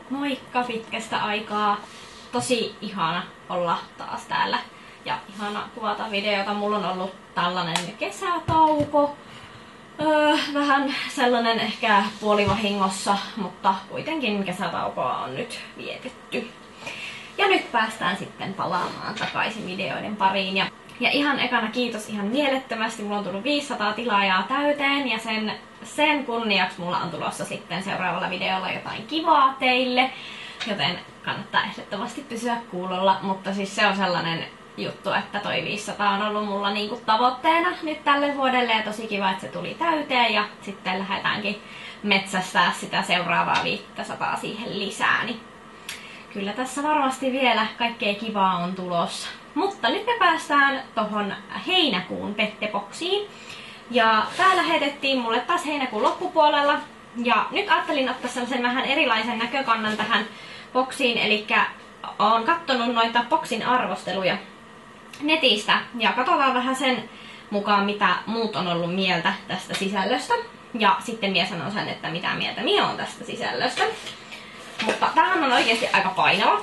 Moikka pitkästä aikaa. Tosi ihana olla taas täällä ja ihana kuvata videota. Mulla on ollut tällainen kesätauko. Vähän sellainen ehkä puolivahingossa, mutta kuitenkin kesätaukoa on nyt vietetty. Ja nyt päästään sitten palaamaan takaisin videoiden pariin. Ja ihan ekana kiitos ihan mielettömästi. Mulla on tullut 500 tilaajaa täyteen ja sen kunniaksi mulla on tulossa sitten seuraavalla videolla jotain kivaa teille. Joten kannattaa ehdottomasti pysyä kuulolla. Mutta siis se on sellainen juttu, että toi 500 on ollut mulla niinku tavoitteena nyt tälle vuodelle. Ja tosi kiva, että se tuli täyteen ja sitten lähdetäänkin metsästää sitä seuraavaa 500 siihen lisää. Niin kyllä tässä varmasti vielä kaikkea kivaa on tulossa. Mutta nyt me päästään tohon heinäkuun petteboksiin. Ja tää lähetettiin mulle taas heinäkuun loppupuolella. Ja nyt ajattelin ottaa sellaisen vähän erilaisen näkökannan tähän boksiin. Eli oon kattonut noita boksin arvosteluja netistä. Ja katsotaan vähän sen mukaan, mitä muut on ollut mieltä tästä sisällöstä. Ja sitten minä sanon sen, että mitä mieltä minä on tästä sisällöstä. Mutta tämähän on oikeasti aika painava.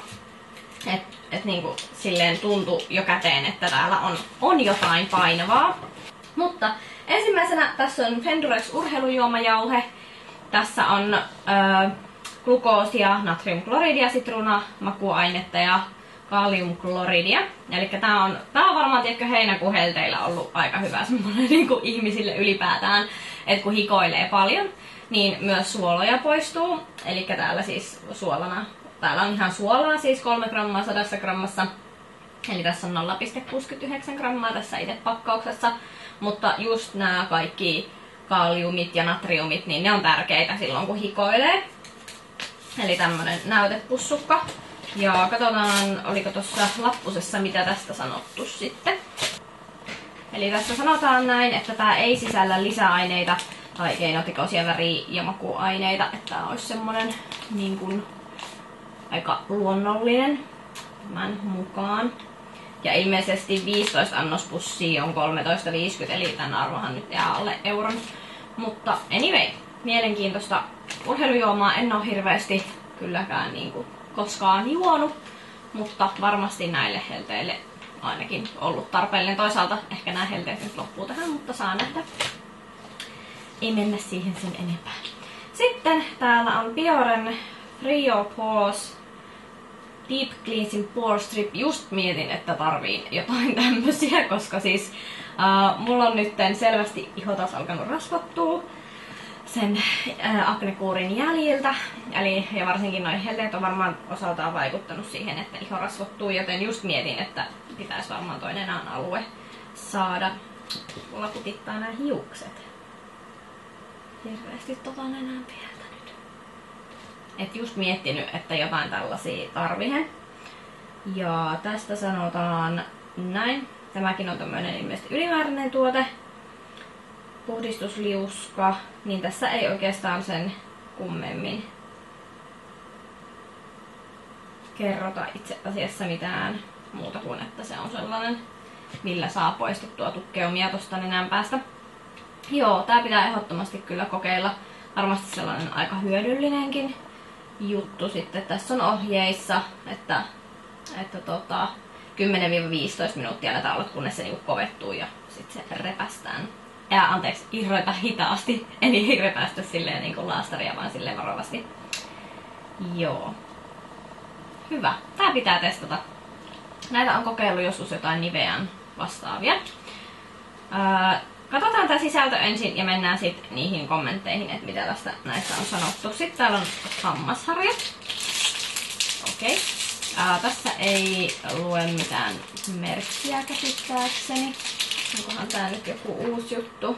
Et niinku silleen tuntui jo käteen, että täällä on jotain painavaa. Mutta ensimmäisenä tässä on Fendurex urheilujuomajauhe. Tässä on glukoosia, natriumkloridia, sitruuna, makuainetta ja kaliumkloridia. Eli tää on varmaan tiedätkö heinäkuun helteillä ollut aika hyvä semmoinen niinku ihmisille ylipäätään, että kun hikoilee paljon, niin myös suoloja poistuu. Eli täällä siis suolana, täällä on ihan suolaa siis 3 grammaa 100 grammassa. Eli tässä on 0,69 grammaa tässä itse pakkauksessa. Mutta just nämä kaikki kaliumit ja natriumit, niin ne on tärkeitä silloin kun hikoilee. Eli tämmönen näytepussukka. Ja katsotaan, oliko tuossa lappusessa mitä tästä sanottu sitten. Eli tässä sanotaan näin, että tää ei sisällä lisäaineita tai keinotekoisia väri- ja makuaineita. Että tää olisi semmonen niin kuin aika luonnollinen tämän mukaan. Ja ilmeisesti 15 annospussia on 13,50, eli tämän arvohan nyt jää alle euron. Mutta anyway, mielenkiintoista urheilujuomaa en ole hirveästi kylläkään niinku koskaan juonut, mutta varmasti näille helteille ainakin ollut tarpeellinen. Toisaalta ehkä nämä helteet nyt loppuu tähän, mutta saa nähdä. Ei mennä siihen sen enempää. Sitten täällä on Bioren Frio Pause Deep Cleansing Pore Strip. Just mietin, että tarviin jotain tämmösiä, koska siis mulla on nyt selvästi iho taas alkanut rasvattua sen aknekuurin jäljiltä. Eli, ja varsinkin noin helteet on varmaan osaltaan vaikuttanut siihen, että iho rasvattuu, joten just mietin, että pitäisi varmaan toi nenän alue saada. Mulla kutittaa nämä hiukset hirveästi nenän pieltä nyt. Et just miettinyt, että jotain tällaisia tarvihen. Ja tästä sanotaan näin. Tämäkin on tämmöinen ilmeisesti ylimääräinen tuote. Puhdistusliuska. Niin tässä ei oikeastaan sen kummemmin kerrota itse asiassa mitään muuta kuin, että se on sellainen, millä saa poistettua tukkeumia tosta nenän päästä. Joo, tää pitää ehdottomasti kyllä kokeilla. Varmasti sellainen aika hyödyllinenkin juttu sitten. Tässä on ohjeissa, että 10-15 minuuttia annetaan olla, kunnes se niinku kovettuu ja sitten se repästään. Irroita hitaasti, eli ei repästä silleen niinku laastaria, vaan silleen varovasti. Joo. Hyvä. Tää pitää testata. Näitä on kokeillut joskus jotain Nivean vastaavia. Katsotaan tää sisältö ensin ja mennään sitten niihin kommentteihin, että mitä näistä on sanottu. Sitten täällä on hammasharjat. Okei. Tässä ei lue mitään merkkiä käsittääkseni. Onkohan tää nyt joku uusi juttu?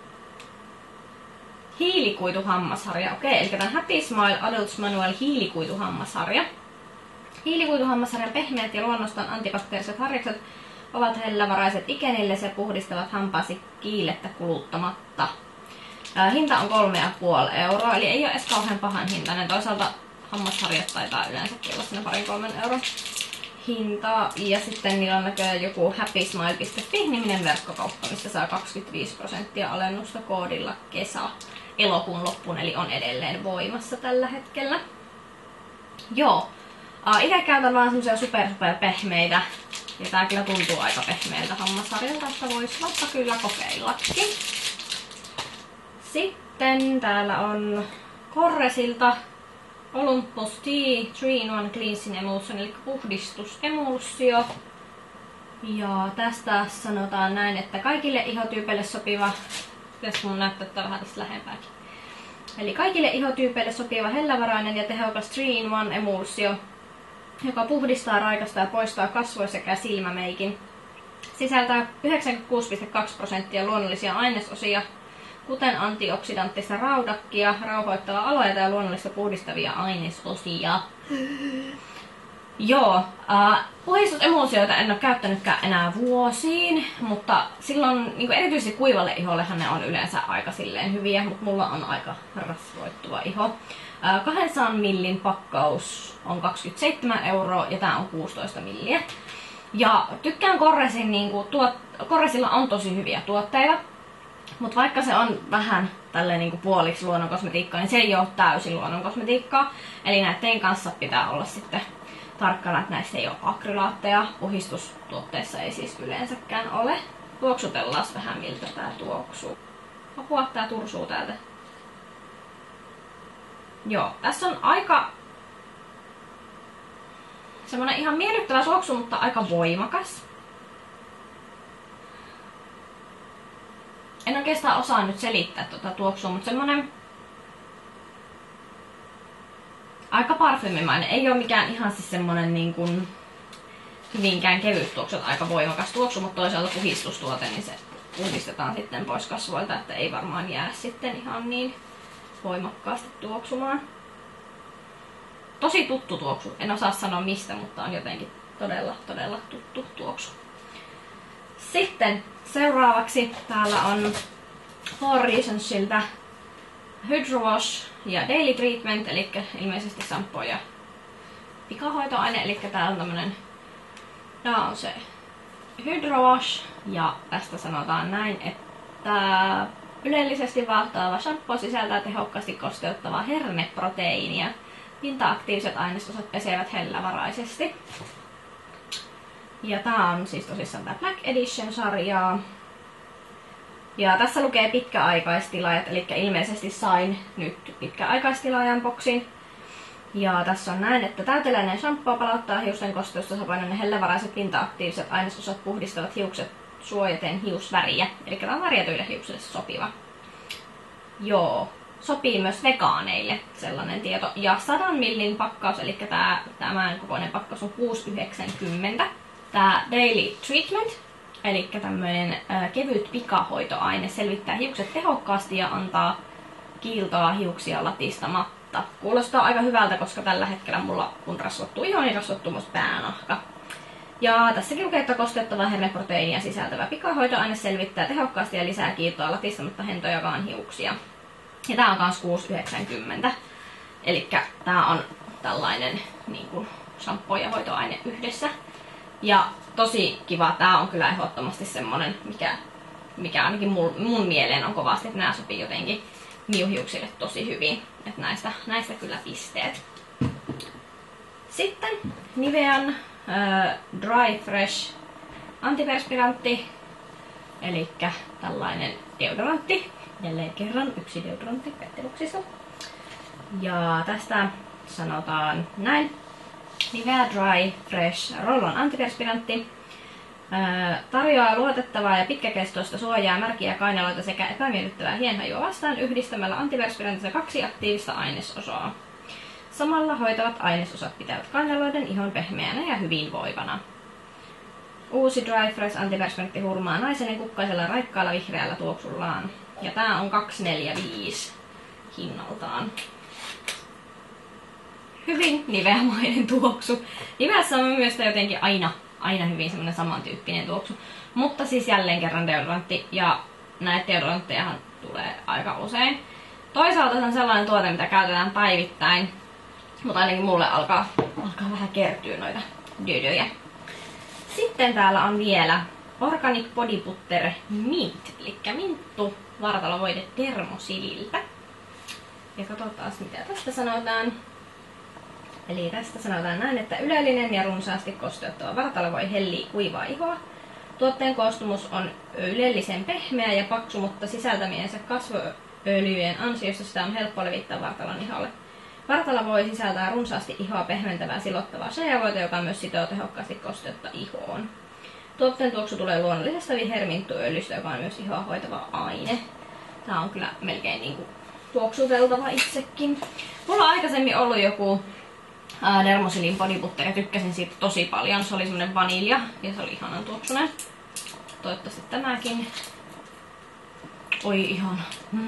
Hiilikuituhammasharja. Okei, eli tämä Happy Smile Adults Manual hiilikuituhammasharja. Hiilikuituhammasharjan pehmeät ja luonnostaan antibakteeriset harjakset ovat hellävaraiset ikenille ja puhdistavat hampaasi kiilettä kuluttamatta. Hinta on 3,5 €, eli ei ole edes kauhean pahan hintainen. Toisaalta hammasharjat taitaa yleensäkin olla siinä 2-3 euron hintaa. Ja sitten niillä on näköjään joku happysmile.fi-niminen verkkokauppa, missä saa 25% alennusta koodilla kesä elokuun loppuun, eli on edelleen voimassa tällä hetkellä. Joo. Itse käytän vaan semmosia super pehmeitä. Ja tää kyllä tuntuu aika pehmeältä hammasharjalta, että vois vaikka kyllä kokeillakin. Sitten täällä on Corresilta Olympus Tea 3-in-1 Cleansing Emulsion, eli puhdistusemulsio. Ja tästä sanotaan näin, että kaikille ihotyypeille sopiva, pitäisi mun näyttää tätä vähän tästä lähempääkin. Eli kaikille ihotyypeille sopiva hellävarainen ja tehokas 3-in-1 emulsio, joka puhdistaa, raikastaa ja poistaa kasvoi- sekä silmämeikin. Sisältää 96,2% luonnollisia ainesosia, kuten antioksidanttista raudakkia, rauhoittavaa aloita ja luonnollista puhdistavia ainesosia. Joo, puhdistusemulsioita en ole käyttänytkään enää vuosiin, mutta silloin niin erityisesti kuivalle ihollehan ne on yleensä aika silleen hyviä, mutta mulla on aika rasvoittuva iho. 200 millin pakkaus on 27 € ja tää on 16 milliä. Ja tykkään Corresin, Corresilla on tosi hyviä tuotteita, mutta vaikka se on vähän tälleen niin puoliksi luonnonkosmetiikkaa, niin se ei ole täysin luonnonkosmetiikkaa. Eli näiden kanssa pitää olla sitten tarkkana, että näissä ei ole akrylaatteja. Puhdistustuotteissa ei siis yleensäkään ole. Tuoksutellaan vähän miltä tää tuoksuu. Apua, tää tursuu täältä. Joo, tässä on aika semmonen ihan miellyttävä tuoksu, mutta aika voimakas. En oikeastaan osaa nyt selittää tuota tuoksua, mutta semmonen aika parfyymimainen. Ei ole mikään ihan siis semmonen niin kuin hyvinkään kevyt tuoksu, aika voimakas tuoksu, mutta toisaalta puhdistustuote, niin se puhdistetaan sitten pois kasvoilta, että ei varmaan jää sitten ihan niin voimakkaasti tuoksumaan. Tosi tuttu tuoksu. En osaa sanoa mistä, mutta on jotenkin todella tuttu tuoksu. Sitten seuraavaksi täällä on 4 Reasonsilta Hydro Wash ja Daily Treatment, eli ilmeisesti shampoo ja pikahoitoaine, eli tää on tämmönen, tää on se Hydro Wash, ja tästä sanotaan näin, että ylellisesti vaahtoava shampoo sisältää tehokkaasti kosteuttavaa herneproteiinia. Pinta-aktiiviset ainesosat pesevät hellävaraisesti. Ja tää on siis tosissaan tää Black Edition-sarjaa. Ja tässä lukee pitkäaikaistilaajat, eli ilmeisesti sain nyt pitkäaikaistilaajan boksin. Ja tässä on näin, että täyteläinen shampoo palauttaa hiusten kosteustasapainoinen ja hellävaraiset pinta-aktiiviset ainesosat puhdistavat hiukset suojaten hiusväriä. Eli tämä on värjätyille hiuksille sopiva. Joo, sopii myös vegaaneille sellainen tieto. Ja 100 millin pakkaus, eli tämän kokoinen pakkaus on 6,90. Tää Daily Treatment, eli tämmöinen kevyt pikahoitoaine, selvittää hiukset tehokkaasti ja antaa kiiltoa hiuksia latistamatta. Kuulostaa aika hyvältä, koska tällä hetkellä mulla kun rasvattuu iho, niin rasvattuu myös päänahka. Ja tässäkin lukee, että kosteuttava herneproteiinia sisältävä pikahoitoaine selvittää tehokkaasti ja lisää kiiltoa latistamatta hentojakaan hiuksia. Ja tää on kans 6,90. Eli tää on tällainen niin kuin shampoo ja hoitoaine yhdessä. Ja tosi kiva, tää on kyllä ehdottomasti semmonen, mikä ainakin mun mieleen on kovasti, että nää sopii jotenkin miuhiuksille tosi hyvin. Että näistä kyllä pisteet. Sitten Nivean Dry Fresh antiperspirantti, eli tällainen deodorantti. Jälleen kerran yksi deodorantti petteluksissa. Ja tästä sanotaan näin. Nivea Dry Fresh Roll-on antiperspirantti. Tarjoaa luotettavaa ja pitkäkestoista suojaa märkiä kainaloita sekä epämiellyttävää hienhajua vastaan yhdistämällä antiperspirantissa 2 aktiivista ainesosaa. Samalla hoitavat ainesosat pitävät kainaloiden ihon pehmeänä ja hyvinvoivana. Uusi Dry Fresh antiperspirantti hurmaa naisen kukkaisella raikkaalla vihreällä tuoksullaan. Ja tää on 2,45 hinnaltaan. Hyvin niveämainen tuoksu. Niveässä on myös jotenkin aina hyvin semmonen samantyyppinen tuoksu. Mutta siis jälleen kerran deodorantti, ja näitä deodoranttejahan tulee aika usein. Toisaalta se on sellainen tuote, mitä käytetään päivittäin, mutta ainakin mulle alkaa vähän kertyä noita dödöjä. Sitten täällä on vielä Organic Body Butter Mint, eli minttu vartalovoide Dermosililtä. Ja katsotaan mitä tästä sanotaan. Eli tästä sanotaan näin, että ylellinen ja runsaasti kosteuttava vartalovoi hellii kuivaa ihoa. Tuotteen koostumus on ylellisen pehmeä ja paksu, mutta sisältämiensä kasvoöljyjen ansiosta sitä on helppo levittää vartalon iholle. Vartalovoi sisältää runsaasti ihoa pehmentävää silottavaa shea-voita, joka myös sitoo tehokkaasti kosteutta ihoon. Tuotteen tuoksu tulee luonnollisesta viherminttuöljystä, joka on myös ihoa hoitava aine. Tää on kyllä melkein niinku tuoksuteltava itsekin. Mulla on aikaisemmin ollut joku Dermosilin body butter ja tykkäsin siitä tosi paljon. Se oli semmonen vanilja ja se oli ihanan tuoksunen. Toivottavasti tämäkin. Oi ihana.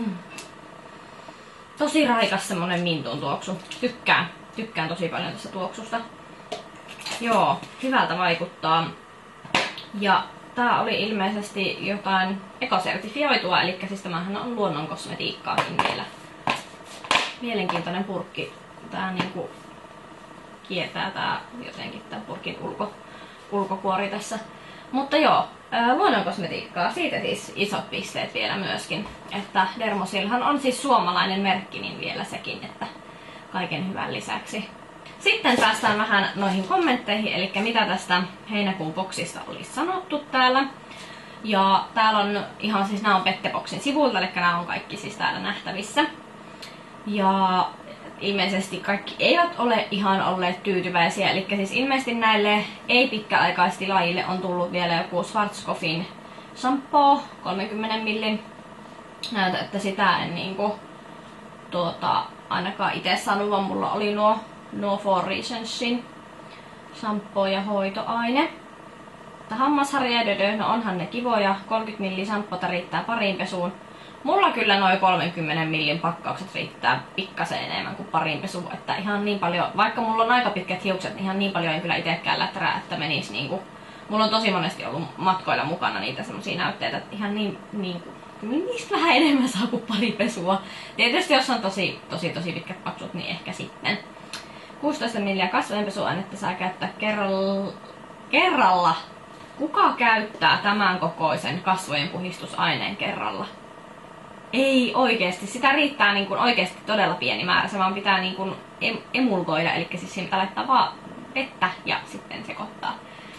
Tosi raikas semmonen mintun tuoksu. Tykkään tosi paljon tästä tuoksusta. Joo, hyvältä vaikuttaa. Ja tää oli ilmeisesti jotain ekosertifioitua, eli siis tämähän on luonnon kosmetiikkaakin vielä. Mielenkiintoinen purkki. Tää niinku kiertää tää jotenkin tää purkin ulkokuori tässä. Mutta joo, luonnon kosmetiikkaa, siitä siis isot pisteet vielä myöskin. Että Dermosilhan on siis suomalainen merkki, niin vielä sekin, että kaiken hyvän lisäksi. Sitten päästään vähän noihin kommentteihin, eli mitä tästä heinäkuun boksista oli sanottu täällä. Ja täällä on ihan siis, nämä on Petteboxin sivulta, eli nämä on kaikki siis täällä nähtävissä. Ja ilmeisesti kaikki eivät ole ihan olleet tyytyväisiä, eli siis ilmeisesti näille ei-pitkäaikaistilaajille on tullut vielä joku Schwarzkopfin shampoo 30 millin. Näytä, että sitä en niinku ainakaan itse saanut, vaan mulla oli nuo For Reasonsin shampoo ja hoitoaine. Hammasharja ja dödö, no onhan ne kivoja. 30 millin shampoota riittää pariin pesuun. Mulla kyllä noin 30 millin pakkaukset riittää pikkasen enemmän kuin pariin pesuun. Että ihan niin paljon, vaikka mulla on aika pitkät hiukset, niin ihan niin paljon ei kyllä itsekään läträä, että menisi niinku. Mulla on tosi monesti ollut matkoilla mukana niitä semmosia näytteitä, että ihan niinku niistä vähän enemmän saa kuin pari pesua. Tietysti jos on tosi pitkät paksut, niin ehkä sitten. 16 milliä kasvojenpesuainetta saa käyttää kerralla. Kuka käyttää tämän kokoisen kasvojen puhistusaineen kerralla? Ei oikeesti. Sitä riittää niin kuin oikeesti todella pieni määrä. Se vaan pitää niin kuin emulgoida, eli siis siinä pitää laittaa vaan vettä ja sitten sekoittaa.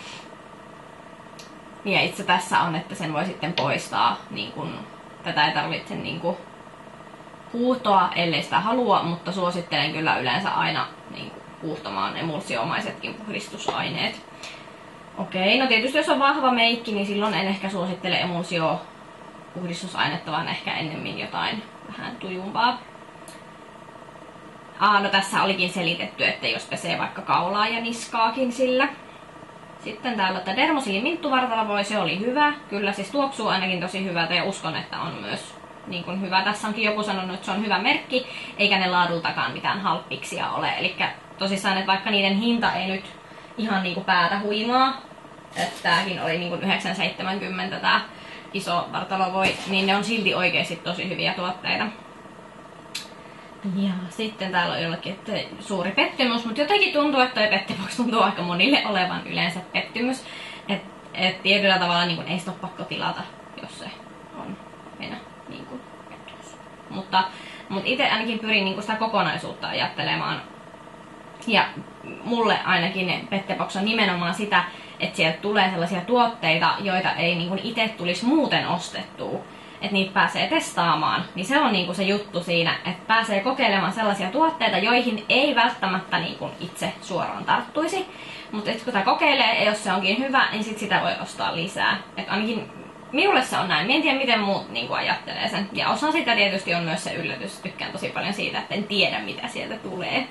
Ja itse tässä on, että sen voi sitten poistaa. Niin kuin, tätä ei tarvitse niin kuin huuhtoa, ellei sitä halua, mutta suosittelen kyllä yleensä aina niin kuin huuhtomaan emulsiomaisetkin puhdistusaineet. Okei, no tietysti jos on vahva meikki, niin silloin en ehkä suosittele emulsiopuhdistusainetta, vaan ehkä ennemmin jotain vähän tujumpaa. No tässä olikin selitetty, että jos pesee vaikka kaulaa ja niskaakin sillä. Sitten täällä tämä Dermosilin minttuvartalovoi, se oli hyvä. Kyllä siis tuoksuu ainakin tosi hyvältä ja uskon, että on myös niin kuin hyvä. Tässä onkin joku sanonut, että se on hyvä merkki, eikä ne laadultakaan mitään halppiksia ole. Eli tosissaan, että vaikka niiden hinta ei nyt ihan niinku päätä huimaa, että tääkin oli niinku 9,70 tää iso vartalovoi, niin ne on silti oikeesti tosi hyviä tuotteita. Ja sitten täällä on jollekin, että suuri pettymys, mutta jotenkin tuntuu, että toi Pettebox tuntuu aika monille olevan yleensä pettymys. Et tietyllä tavalla niin ei sitä ole pakko tilata, jos se on mennä niin pettymys. Mutta itse ainakin pyrin niin sitä kokonaisuutta ajattelemaan. Ja mulle ainakin Pettebox on nimenomaan sitä, että sieltä tulee sellaisia tuotteita, joita ei niin itse tulisi muuten ostettua. Että niitä pääsee testaamaan, niin se on niinku se juttu siinä, että pääsee kokeilemaan sellaisia tuotteita, joihin ei välttämättä niinku itse suoraan tarttuisi. Mutta kun sitä kokeilee, ja jos se onkin hyvä, niin sit sitä voi ostaa lisää. Et ainakin minulle se on näin. En tiedä, miten muut niinku ajattelee sen. Ja osa sitä tietysti on myös se yllätys. Tykkään tosi paljon siitä, että en tiedä, mitä sieltä tulee.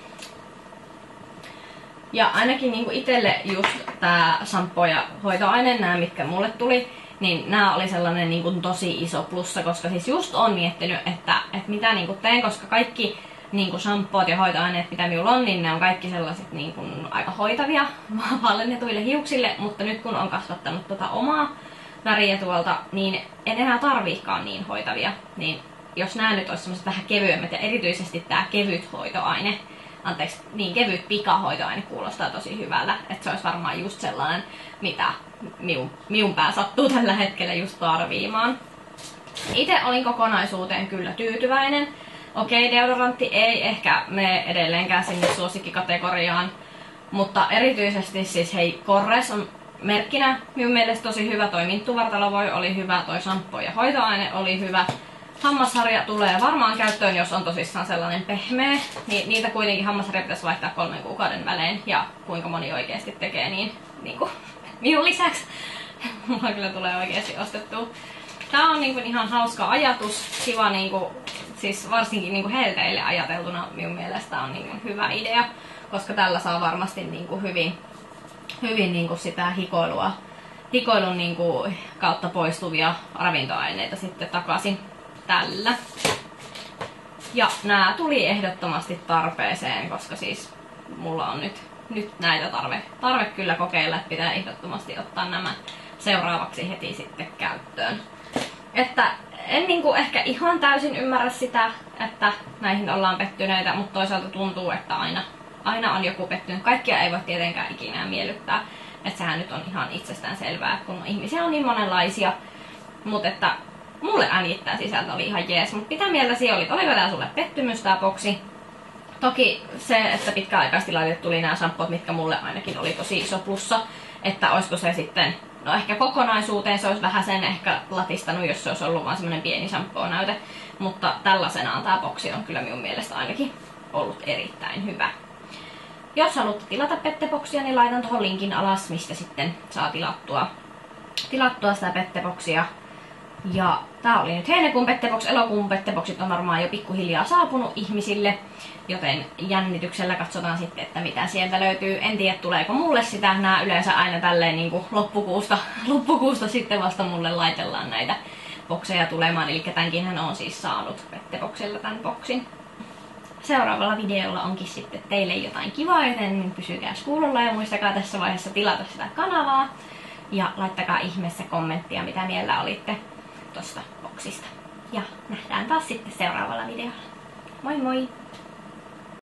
Ja ainakin niinku itselle just tää shampoo ja hoitoaine, nämä mitkä mulle tuli, niin nämä oli sellainen niin kuin tosi iso plussa, koska siis just on miettinyt, että mitä niin kuin teen, koska kaikki niin kuin shampoot ja hoitoaineet, mitä minulla on, niin ne on kaikki sellaiset niin kuin aika hoitavia vallennetuille hiuksille, mutta nyt kun on kasvattanut tota omaa väriä tuolta, niin en enää tarviikaan niin hoitavia. Niin jos nämä nyt olisi sellaiset vähän kevyemmät ja erityisesti tämä kevyt hoitoaine, niin kevyt pikahoitoaine kuulostaa tosi hyvältä, että se olisi varmaan just sellainen, mitä minun pää sattuu tällä hetkellä just tarviimaan. Itse olin kokonaisuuteen kyllä tyytyväinen. Okei, deodorantti ei ehkä mene edelleenkään sinne suosikkikategoriaan, mutta erityisesti siis hei, Corres on merkkinä minun mielestä tosi hyvä. Toi minttuvartalovoi oli hyvä, toi shampoo ja hoitoaine oli hyvä. Hammasharja tulee varmaan käyttöön, jos on tosissaan sellainen pehmeä, niin niitä kuitenkin hammasharja pitäisi vaihtaa 3 kuukauden välein, ja kuinka moni oikeasti tekee niin kuin minun lisäksi. Mulla kyllä tulee oikeasti ostettua. Tää on niinku ihan hauska ajatus, kiva niinku, siis varsinkin niinku helteille ajateltuna minun mielestä on niinku hyvä idea, koska tällä saa varmasti niinku hyvin niinku sitä hikoilun niinku kautta poistuvia ravintoaineita sitten takaisin tällä. Ja nää tuli ehdottomasti tarpeeseen, koska siis mulla on nyt näitä tarve kyllä kokeilla, että pitää ehdottomasti ottaa nämä seuraavaksi heti sitten käyttöön. Että en niinku ehkä ihan täysin ymmärrä sitä, että näihin ollaan pettyneitä, mutta toisaalta tuntuu, että aina on joku pettynyt. Kaikkia ei voi tietenkään ikinä miellyttää. Että sehän nyt on ihan itsestään selvää, kun ihmisiä on niin monenlaisia. Mutta että mulle ainakin tää sisältö oli ihan jees. Mutta mitä mieltä siellä oli? Oliko tää sulle pettymys tää boksi? Toki se, että pitkäaikaisesti laitettu tuli nämä shampoot, mitkä mulle ainakin oli tosi iso plussa. Että olisiko se sitten, no ehkä kokonaisuuteen se olisi vähän sen ehkä latistanut, jos se olisi ollut vain semmonen pieni shampoo-näyte. Mutta tällaisenaan tää boksi on kyllä minun mielestä ainakin ollut erittäin hyvä. Jos haluatte tilata Petteboksia, niin laitan tuohon linkin alas, mistä sitten saa tilattua sitä Petteboksia. Ja tää oli nyt heinäkuun Pettebox. Elokuun Petteboksit on varmaan jo pikkuhiljaa saapunut ihmisille, joten jännityksellä katsotaan sitten, että mitä sieltä löytyy. En tiedä, tuleeko mulle sitä. Nää yleensä aina tälleen niin kuin loppukuusta sitten vasta mulle laitellaan näitä bokseja tulemaan. Eli tämänkin hän on siis saanut Petteboxilla tämän boksin. Seuraavalla videolla onkin sitten teille jotain kivaa, joten pysykää kuulolla ja muistakaa tässä vaiheessa tilata sitä kanavaa. Ja laittakaa ihmeessä kommenttia, mitä mieltä olitte tosta boksista. Ja nähdään taas sitten seuraavalla videolla. Moi moi!